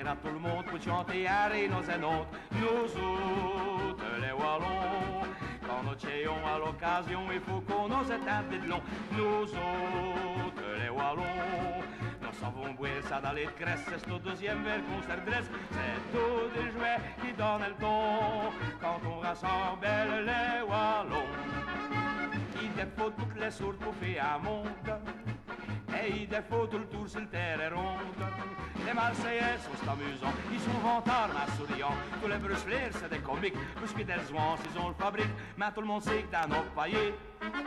plaire à tout le monde pour chanter Harry nos et nôtres. Nous autres, les Wallons, quand nous chayons à l'occasion, il faut qu'on nous éteinte de long. Nous autres, les Wallons, nous savons boire ça dans les cresses, c'est au deuxième verre qu'on se redresse. C'est tout des jouets qui donnent le ton quand on rassemble les Wallons. Il faut toutes les sortes pour faire un monde, et il faut tout le tour sur le terre est ronde. Les Marseillais sont amusants, ils sont vantards, mais souriants. Tous les Bruxelles, c'est des comiques, plus que des oies, ils ont le fabrique. Mais tout le monde sait que dans nos paillets,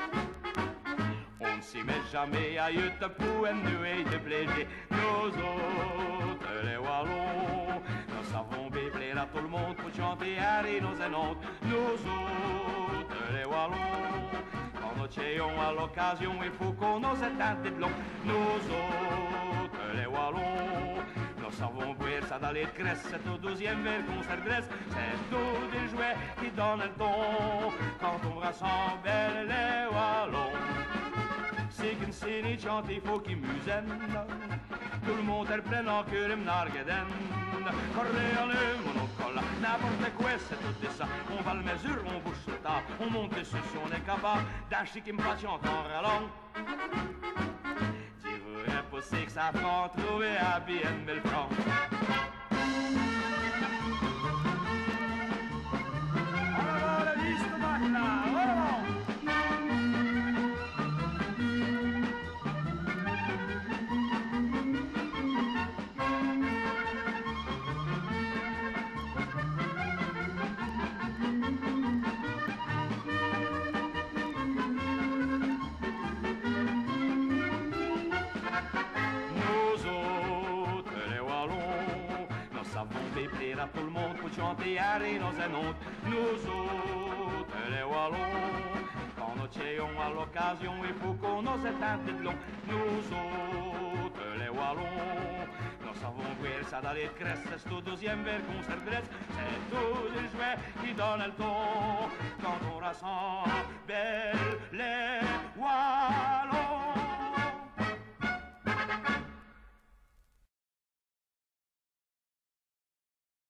on ne s'y met jamais à yeux de pou et nuée de plaisir. Nous autres, les Wallons, nous savons bien plaire à tout le monde pour chanter Harry nos et nôtres. Nous autres, les Wallons, quand nous chayons à l'occasion, il faut qu'on nous éteinte de long. Nous autres, les Wallons, nous savons boire ça dans les cresses, c'est au deuxième verre qu'on se redresse. C'est tous des jouets qui donnent le ton quand on rassemble les Wallons. C'est qu'une scène chante, il faut qu'ils musen. Tout le monde est plein en cœur et m'nargeden. Corréole, monocola, n'importe quoi, c'est tout ça. On va le mesure, on bouge le tas, on monte dessus si on est capable d'un chic impatient en rallant. Tu veux imposer que ça prend trouver à bien belle franc. Alors, la liste de Bacla, plaire à tout le monde pour chanter Harry nos et nôtres. Nous autres, les Wallons, quand nous chayons à l'occasion, il faut qu'on nous éteinte de long. Nous autres, les Wallons, nous savons boire ça dans les cresses, c'est au deuxième verre qu'on se redresse. C'est tous les jouets qui donnent le ton quand on rassemble les Wallons.